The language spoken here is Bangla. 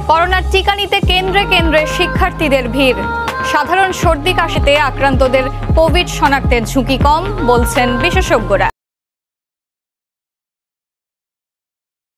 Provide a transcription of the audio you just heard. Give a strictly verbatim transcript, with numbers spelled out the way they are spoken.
করোনার টিকা নিতে কেন্দ্রে কেন্দ্রে শিক্ষার্থীদের ভিড়। সাধারণ সর্দি কাশিতে আক্রান্তদের কোভিড শনাক্তের ঝুঁকি কম বলছেন বিশেষজ্ঞরা।